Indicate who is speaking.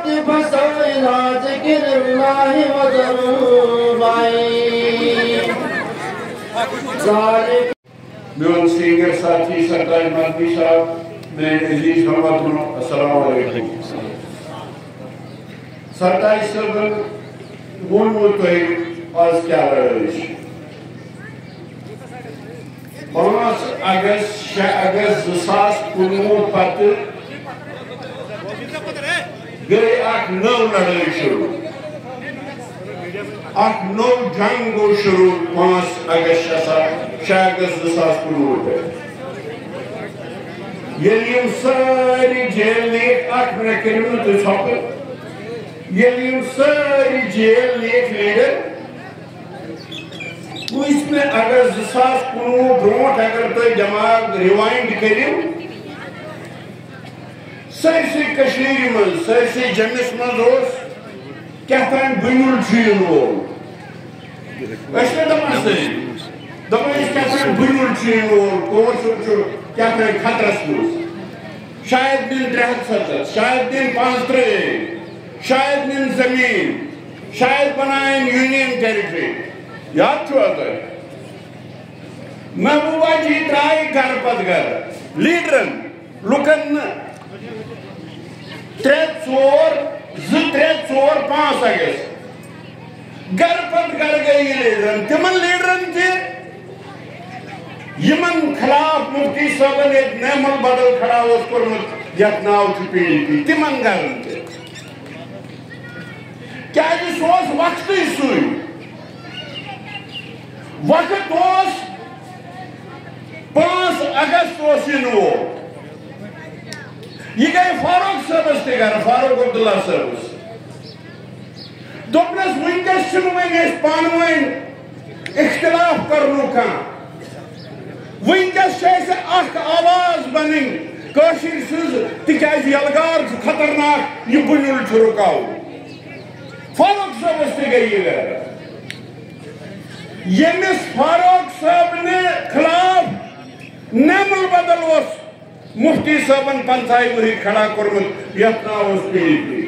Speaker 1: فسوينا ذكر الله وذروا بعيد ذلك
Speaker 2: میون سینگر ساتھی سرتاج مدنی صاحب میں عزیز محمد السلام علیکم سرتاج صاحب وونمو تۄہہِ آز کیٛاہ رٲیِش 5 اگست 6 اگست 2019 پتہٕ گٔے اکھ نٔو لڑٲے شروع اکھ نوٚو جنگ گوٚو شروع 5 اگست 6 اگست 2019 پٮ۪ٹھ ییٚلہِ یِم سٲری جیل نِیِکھ اکھ مِنٹ کٔرِو نہٕ تُہۍ ژھۄپہٕ ییٚلہِ یِم سٲری جیل نِیِکھ لیٖڈر 20 اگست 2019 برونٛٹھ اگر تُہۍ دٮ۪ماغ رِوایِنٛڈ کٔرِو سٲرسٕے کٔشیٖرِ منٛز سٲرسٕے جٔمِس منٛز اوس کیٛاہتام بُنیُل چھُ وول أسۍ چھِ دَپان سٲری دَپان ٲسۍ کیٛاہتام بُنیُل چھُ وول کور صٲب چھُ کیٛاہتام خطرس منٛز شاید نِن 370 شاید نِن 35 شاید نِن زمیٖن شاید بناین یوٗنین ٹیرِٹری یاد چھُوا تۄہہِ محبوبہ جی درٛایہِ گرٕ پتہٕ گرٕ لیٖڈرن لُکن نہٕ 3 4 2 3 4 5 اگست گرٕ پتہٕ گرٕ گٔے یہِ لیٖڈرن تِمن لیٖڈرن تہِ یِمن خلاف مفتی صٲبن ییٚتہِ نعمل بدل کھڑا اوس کوٚرمُت یتھ ناو چھُ PDP تِمن گرن تہِ کیٛازِ سُہ اوس وقتٕے سُے وقت اوس 5 اگست اوس یِنہٕ وول یہ گئی فاروق صاحبس تہِ گرٕ فاروق عبداللہ صاحبس دوٚپنس وٕنکٮ۪س چھُنہٕ وۄنۍ أسۍ پانہٕ ؤنۍ اختلاف کرنُک کانٛہہ وٕنکٮ۪س چھِ اَسہِ اکھ آواز بنٕنۍ کٲشِر سٕنٛز تِکیٛازِ یلغار چھُ خطرناک یہِ بُنیُل چھُ رُکاوُن فاروق صاحبس تہِ گٔے یہِ گرٕ ییٚمِس فاروق صٲبنہِ خلاف نعمل بدل اوس مفتی صٲبن 50 ؤری کھڑا کوٚرمُت یتھ ناو اوس PDP